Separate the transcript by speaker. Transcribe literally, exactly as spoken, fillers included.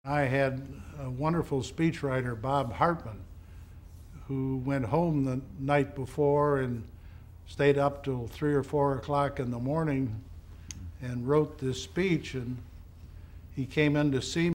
Speaker 1: I had a wonderful speechwriter, Bob Hartman, who went home the night before and stayed up till three or four o'clock in the morning and wrote this speech, and he came in to see me.